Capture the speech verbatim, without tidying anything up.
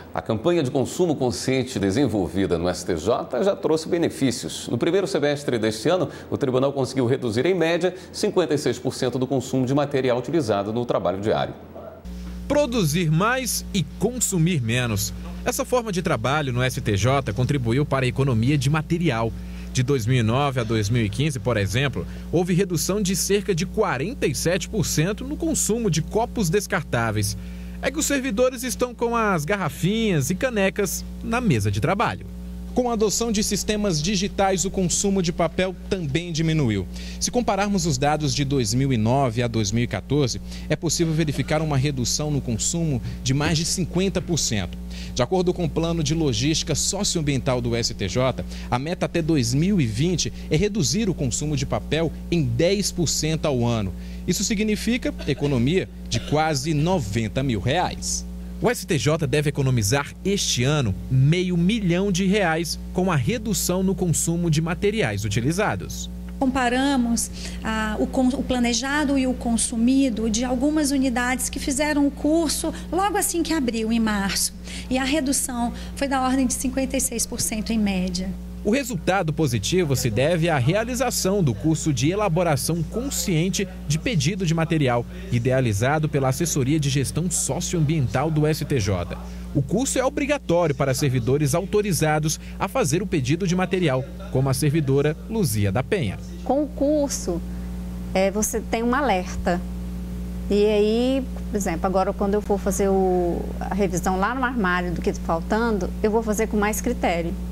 A campanha de consumo consciente desenvolvida no S T J já trouxe benefícios. No primeiro semestre deste ano, o tribunal conseguiu reduzir, em média, cinquenta e seis por cento do consumo de material utilizado no trabalho diário. Produzir mais e consumir menos. Essa forma de trabalho no S T J contribuiu para a economia de material. De dois mil e nove a dois mil e quinze, por exemplo, houve redução de cerca de quarenta e sete por cento no consumo de copos descartáveis. É que os servidores estão com as garrafinhas e canecas na mesa de trabalho. Com a adoção de sistemas digitais, o consumo de papel também diminuiu. Se compararmos os dados de dois mil e nove a dois mil e quatorze, é possível verificar uma redução no consumo de mais de cinquenta por cento. De acordo com o Plano de Logística Socioambiental do S T J, a meta até dois mil e vinte é reduzir o consumo de papel em dez por cento ao ano. Isso significa economia de quase noventa mil reais. O S T J deve economizar este ano meio milhão de reais com a redução no consumo de materiais utilizados. Comparamos ah, o, o planejado e o consumido de algumas unidades que fizeram o curso logo assim que abriu, em março. E a redução foi da ordem de cinquenta e seis por cento em média. O resultado positivo se deve à realização do curso de elaboração consciente de pedido de material, idealizado pela Assessoria de Gestão Socioambiental do S T J. O curso é obrigatório para servidores autorizados a fazer o pedido de material, como a servidora Luzia da Penha. Com o curso, é, você tem um alerta. E aí, por exemplo, agora quando eu for fazer o, a revisão lá no armário do que está faltando, eu vou fazer com mais critério.